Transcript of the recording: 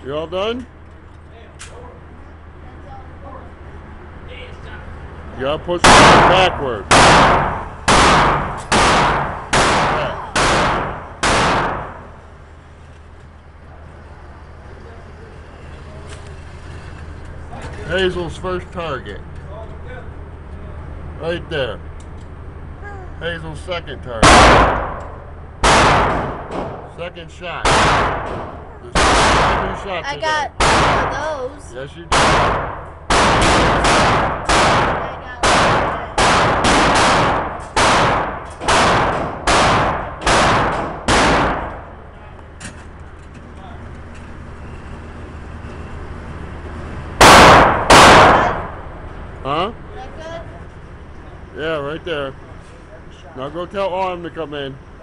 You all done? You gotta push it backwards. Hazel's first target. Right there. Hazel's second target. Second shot. There's two shots. I got one of those. Yes, you did. Huh? Is that good? Yeah, right there. Now go tell Arm to come in.